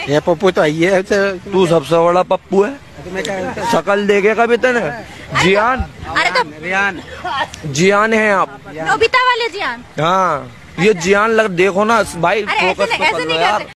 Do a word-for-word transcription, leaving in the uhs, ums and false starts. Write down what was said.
ये पप्पू तो आई है। तू सबसे बड़ा पप्पू है, शकल देखे कभी तेने? जियान, अरे तो रियान, जियान है आप? नोबिता वाले जियान। हाँ, ये जियान लग, देखो ना भाई, अरे ऐसे फोकस नहीं, तो ऐसे कर लो नहीं यार। करते।